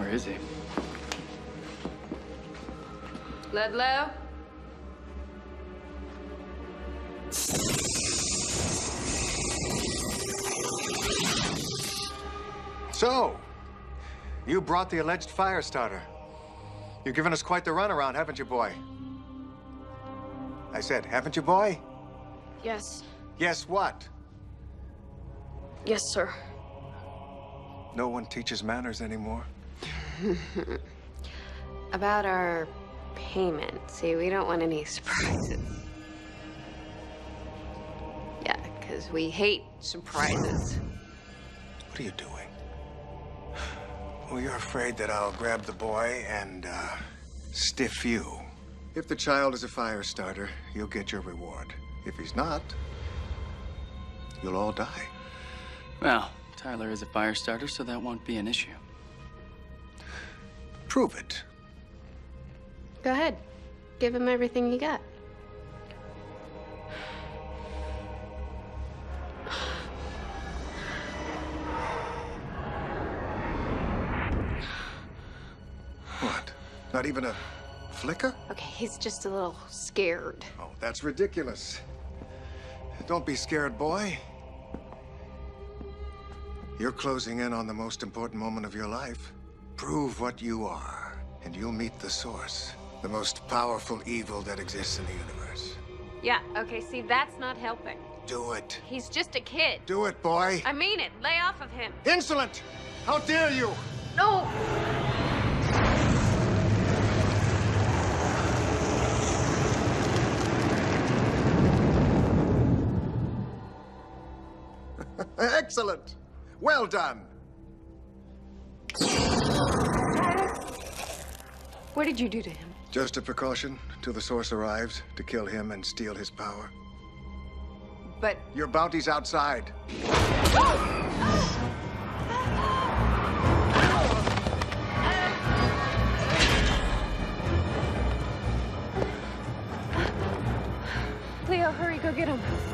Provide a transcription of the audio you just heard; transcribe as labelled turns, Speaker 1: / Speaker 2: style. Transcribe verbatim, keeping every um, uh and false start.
Speaker 1: Where is he?
Speaker 2: Ludlow?
Speaker 3: So, you brought the alleged fire starter. You've given us quite the runaround, haven't you, boy? I said, haven't you, boy?
Speaker 2: Yes.
Speaker 3: Yes, what?
Speaker 2: Yes, sir.
Speaker 3: No one teaches manners anymore.
Speaker 2: About our payment. See, we don't want any surprises. Yeah, because we hate surprises.
Speaker 3: What are you doing? Well, you're afraid that I'll grab the boy and, uh, stiff you. If the child is a fire starter, you'll get your reward. If he's not, you'll all die.
Speaker 1: Well, Tyler is a fire starter, so that won't be an issue.
Speaker 3: Prove it.
Speaker 2: Go ahead. Give him everything you got.
Speaker 3: What? Not even a flicker?
Speaker 2: Okay, he's just a little scared.
Speaker 3: Oh, that's ridiculous. Don't be scared, boy. You're closing in on the most important moment of your life. Prove what you are, and you'll meet the source. The most powerful evil that exists in the universe.
Speaker 2: Yeah, okay, see, that's not helping.
Speaker 3: Do it.
Speaker 2: He's just a kid.
Speaker 3: Do it, boy.
Speaker 2: I mean it. Lay off of him.
Speaker 3: Insolent! How dare you!
Speaker 2: No!
Speaker 3: Excellent! Well done!
Speaker 2: What did you do to him?
Speaker 3: Just a precaution till the source arrives to kill him and steal his power.
Speaker 2: But...
Speaker 3: Your bounty's outside.
Speaker 2: Leo, hurry, go get him.